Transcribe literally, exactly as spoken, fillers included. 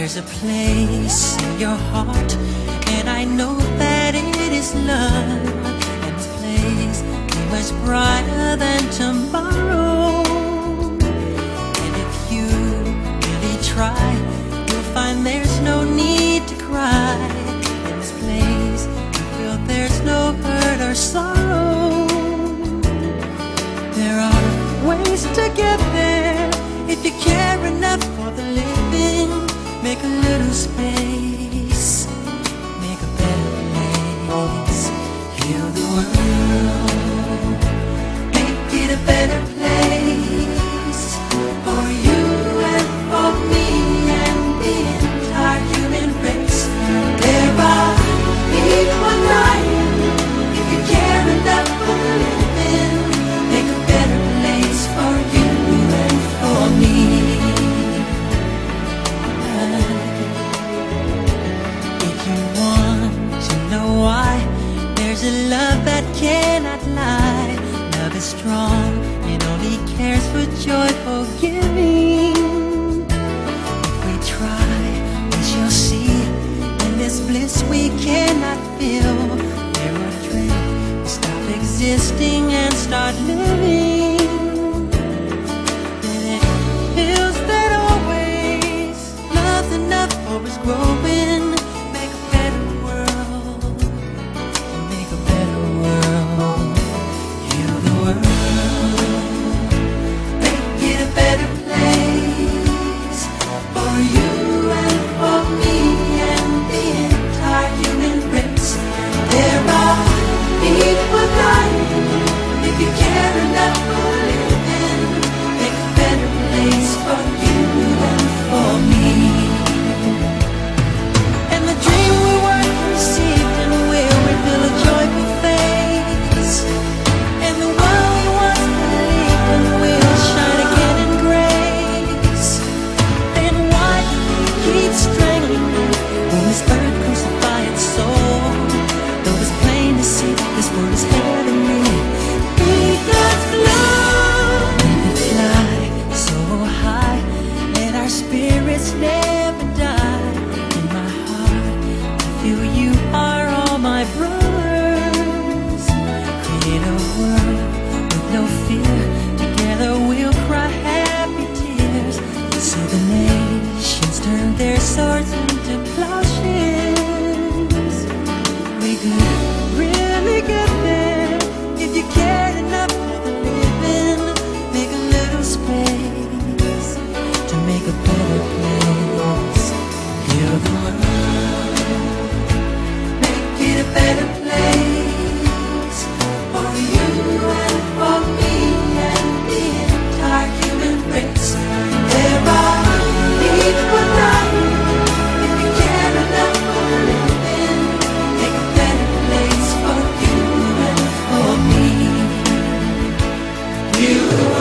There's a place in your heart, and I know that it is love. And this place is much brighter than tomorrow. And if you really try, you'll find there's no need to cry. In this place, you feel there's no hurt or sorrow. There are ways to get there if you care enough for the living. Make a little space, make a better place. Heal the world, make it a better place for you and for me and the entire human race. There are people dying. If you care enough for the living, make a better place for you and for me. There's a love that cannot lie. Love is strong and only cares for joyful giving. If we try, we shall see. In this bliss we cannot feel. There are dreams, we stop existing and start living. Then it feels that always love's enough, always growing. You